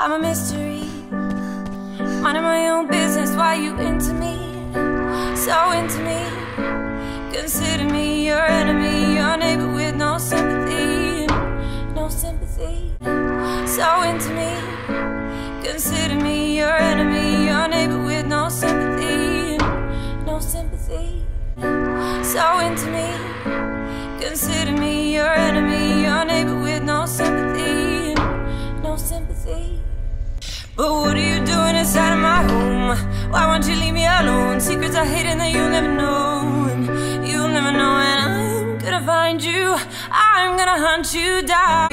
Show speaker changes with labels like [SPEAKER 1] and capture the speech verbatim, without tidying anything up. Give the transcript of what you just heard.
[SPEAKER 1] I'm a mystery, minding my own business while you into me, so into me. Consider me your enemy, your neighbor with no sympathy, no sympathy. So into me. Consider me your enemy, your neighbor with no sympathy, no sympathy. So into me. Consider me your enemy, your neighbor with no sympathy, no sympathy. But what are you doing inside of my home? Why won't you leave me alone? Secrets I hid and that you'll never know, and you'll never know. And I'm gonna find you, I'm gonna hunt you down.